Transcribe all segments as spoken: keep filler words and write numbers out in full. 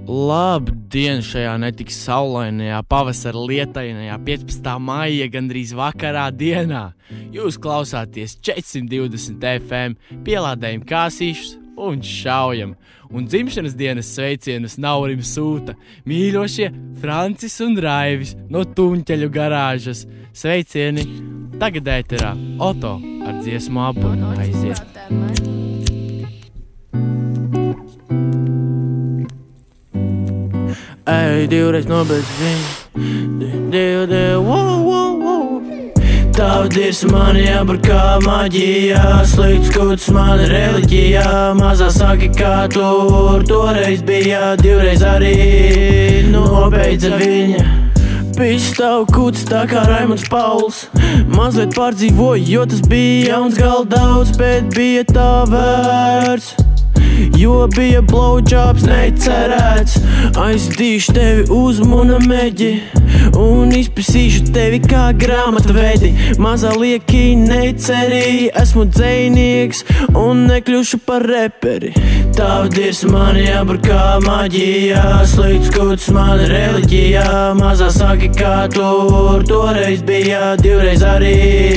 Labdien šajā netik saulainajā pavasara lietainajā piecpadsmitā maija gandrīz vakarā dienā. Jūs klausāties četrsimt divdesmit F M, pielādējam kāsīšus un šaujam. Un dzimšanas dienas sveicienus Naurim sūta mīļošie Francis un Raivis no Tuņķeļu garāžas. Sveicieni! Tagad ēterā Oto ar dziesmu Apuni aiziet. Ej, divreiz nobeidz viņu, div, div, wow, wow, wow. Tavu dirsi mani jābarkā maģijā, slikts kuts mani reliģijā. Mazā saki, kā tur toreiz bija, divreiz arī nobeidza viņa. Pišs tavu kuts tā kā Raimunds Pauls, mazliet pārdzīvoju, jo tas bija jauns gal daudz, bet bija tā vērts. Jo bija blowjobs necerēts, aizdīšu tevi uz muna meģi un izpisīšu tevi kā grāmatvedi. Mazā lieki necerīja, esmu dzejnieks un nekļušu par reperi. Tavu dirsi mani jābarkā maģijā, slikts kuts mani reliģijā. Mazā saki, kā tur toreiz bija, divreiz arī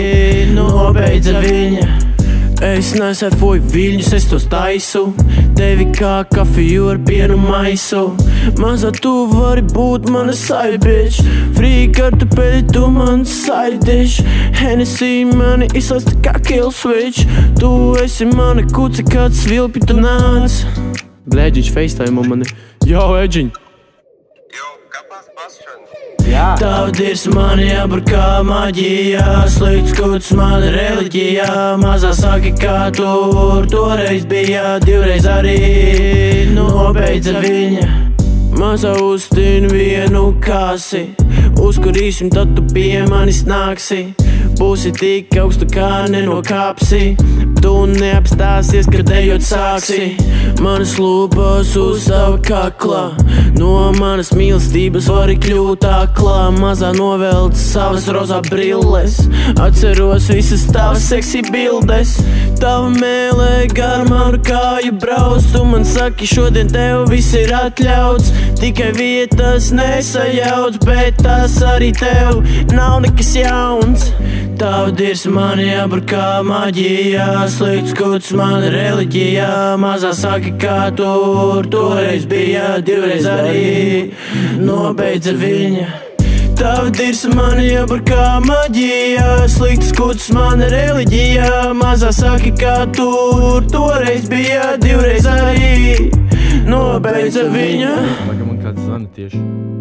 nobeidza viņa. Es nesērfoju viļņus, es tos taisu, tevi kā kafiju ar pienu maisu. Mazā tu vari būt mana side bitch, free kartupeļi tu man side dish. Hennessy mani izslēdz kā kill switch, tu esi mana kuce, kāds svilpi tu nāc. Blēģiņš FaceTime mani, jau Edžiņ. Jo, kāpēc pasšana? Tavu dirsi mani jābarkā maģijā, slikts kuts mani reliģijā. Mazā saki, kā tur toreiz bija, divreiz arī nobeidza viņa. Mazā uztini vienu kāsi, uzkurīsim, tad tu pie manis nāksi. Būsi tik augstu kā nenokāpsi, tu neapstāsies, kad ejot sāksi. Manas lūpas uz tava kakla, no manas mīlestības vari kļūt aklā. Mazā novelc savas rozā brilles, atceros visas tavas seksi bildes. Tava mēlē gar manu kāju brauc, tu man saki, šodien tev viss ir atļauts. Tikai vietas nesajauc, bet tas arī tev nav nekas jauns. Tavu dirsi mani jābarkā maģijā, slikts kuts mani reliģijā. Mazā saki, kā tur toreiz bija, divreiz arī nobeidza viņa. Tavu dirsi mani jābarkā maģijā, slikts kuts mani reliģijā. Mazā saki, kā tur toreiz bija, divreiz arī nobeidza viņa. Laikam man kāds zvana tieši.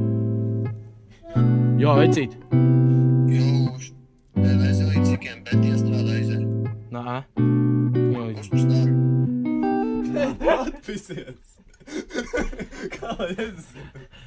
Jo, vecīt. Jūs, nevezi līdz cikiem, bet iestrādā izē. Nā. Mums mums dara. Atpisies! Kā es?